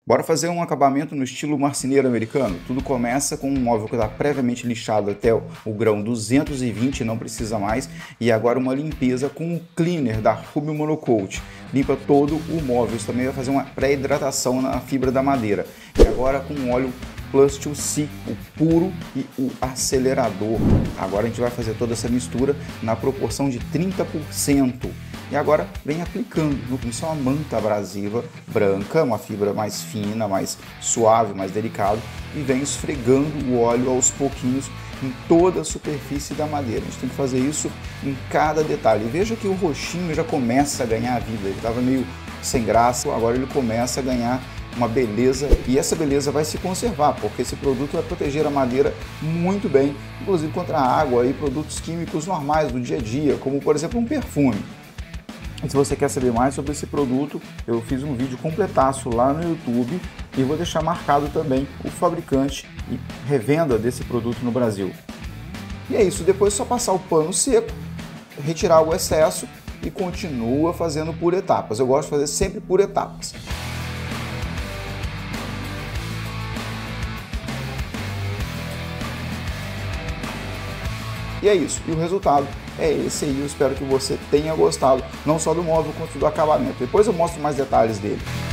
Bora fazer um acabamento no estilo marceneiro americano? Tudo começa com um móvel que está previamente lixado até o grão 220, não precisa mais, e agora uma limpeza com o cleaner da Rubio Monocoat. Limpa todo o móvel, isso também vai fazer uma pré-hidratação na fibra da madeira. E agora com o óleo Plus 2C, o puro e o acelerador. Agora a gente vai fazer toda essa mistura na proporção de 30%. E agora vem aplicando, isso é uma manta abrasiva branca, uma fibra mais fina, mais suave, mais delicada, e vem esfregando o óleo aos pouquinhos em toda a superfície da madeira. A gente tem que fazer isso em cada detalhe. E veja que o roxinho já começa a ganhar vida, ele estava meio sem graça, agora ele começa a ganhar uma beleza, e essa beleza vai se conservar, porque esse produto vai proteger a madeira muito bem, inclusive contra a água e produtos químicos normais do dia a dia, como por exemplo um perfume. E se você quer saber mais sobre esse produto, eu fiz um vídeo completaço lá no YouTube e vou deixar marcado também o fabricante e revenda desse produto no Brasil. E é isso, depois é só passar o pano seco, retirar o excesso e continua fazendo por etapas. Eu gosto de fazer sempre por etapas. E é isso, e o resultado é esse aí. Eu espero que você tenha gostado, não só do móvel, quanto do acabamento. Depois eu mostro mais detalhes dele.